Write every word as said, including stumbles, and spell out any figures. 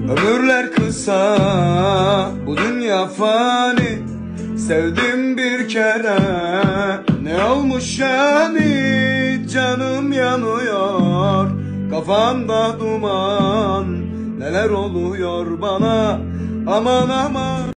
Ömürler kısa, bu dünya fani. Sevdim bir kere, ne olmuş yani? Canım yanıyor, kafamda duman. Neler oluyor bana, aman aman.